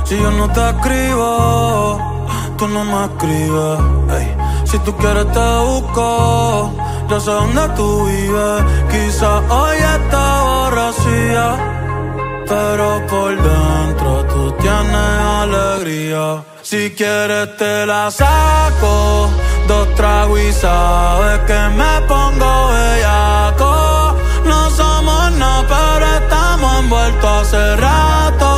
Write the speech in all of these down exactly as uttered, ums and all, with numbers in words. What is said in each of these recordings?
Si yo no te escribo, tú no me escribes. Ey. Si tú quieres te busco, yo sé dónde tú vives. Quizás hoy está borracía, pero por dentro tú tienes alegría. Si quieres te la saco, dos tragos y sabes que me pongo bellaco. No somos nada, pero estamos envueltos hace rato.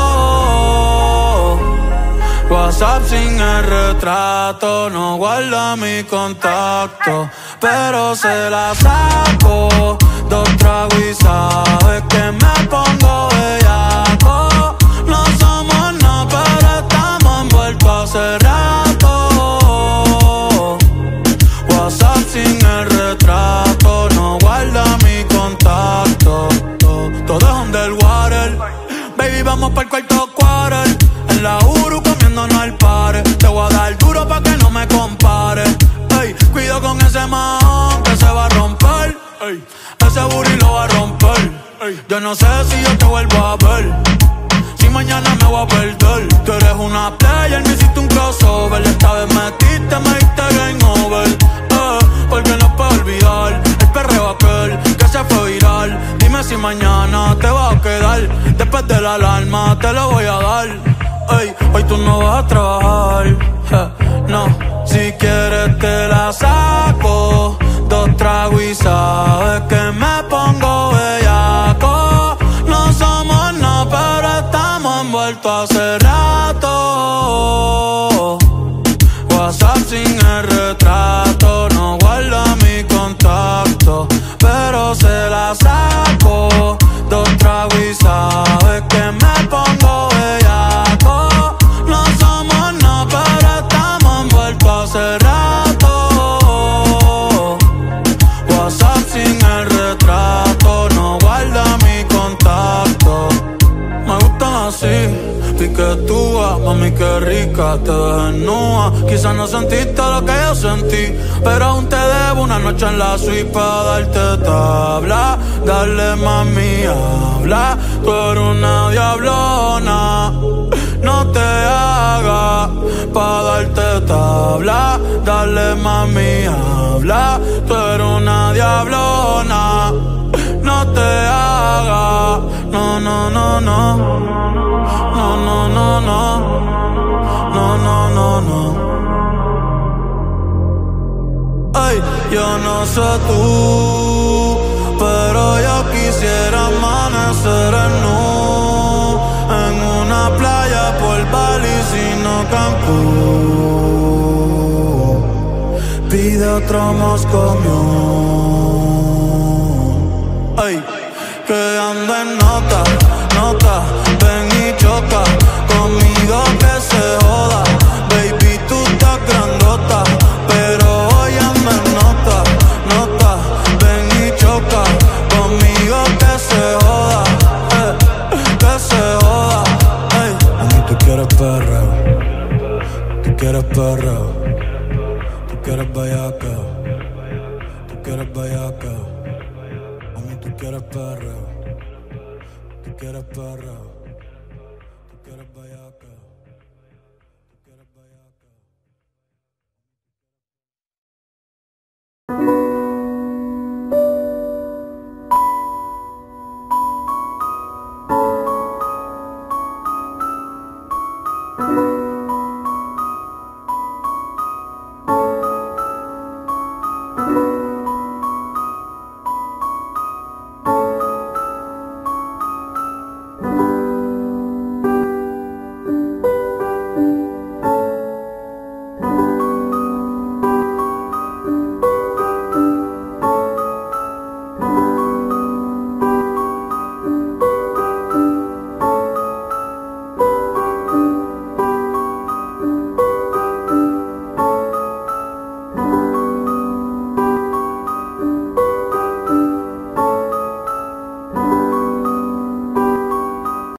WhatsApp sin el retrato, no guarda mi contacto, pero se la saco, dos tragos y sabes que me pongo bellaco. No somos nada, pero estamos envueltos hace rato. WhatsApp sin el retrato, no guarda mi contacto. Todo es underwater, baby, vamos pa'l cuarto quarter. En la Uru comiéndonos al pare. Te voy a dar duro pa' que no me compare. Ey, cuido con ese man que se va a romper. Ey, ese booty lo va a romper. Ey, yo no sé si yo te vuelvo a ver, si mañana me voy a perder. Tú eres una player, me hiciste un crossover. Esta vez metiste, me diste game over. Eh, porque no puedo olvidar el perreo aquel que se fue viral. Dime si mañana te vas a quedar. Después de la alarma te lo voy a dar. Ey, hoy tú no vas a trabajar, eh, no. Si quieres te la saco, dos tragos y sabes que me pongo bellaco. No somos nada, pero estamos envueltos hace rato. WhatsApp sin el retrato, no guarda mi contacto, pero se la saco, dos tragos y sabes que me pongo bellaco. No somos nada, pero estamos envueltos hace rato. WhatsApp sin el retrato, no guarda mi contacto. Me gustan así, piquetúa, mami qué rica, te desnuda. Quizás no sentiste lo que yo sentí, pero aún te debo una noche en la suite pa' darte tabla. Dale mami, habla, tú eres una diablona. No te hagas pa' darte tabla. Dale mami, habla, tú eres una diablona. No te hagas, no, no, no, no. No, no, no, no. No, no, no, no. Ay, yo no sé tú, pero yo quisiera amanecer en nu, en una playa por Bali, sino Cancún. Pide otro Moscow Mule. Ay, que ando en nota, nota, ven y choca conmigo que se joda. Baby, tú estás grandota, pero hoy ando en nota, nota, ven y choca conmigo que se joda, eh, que se joda. Ey, a mí tú quieres perreo, tú quieres perreo, tú quieres bellaca, tú quieres bellaca. A mí tú quieres perreo, tú quieres perreo, tú quieres bellaca.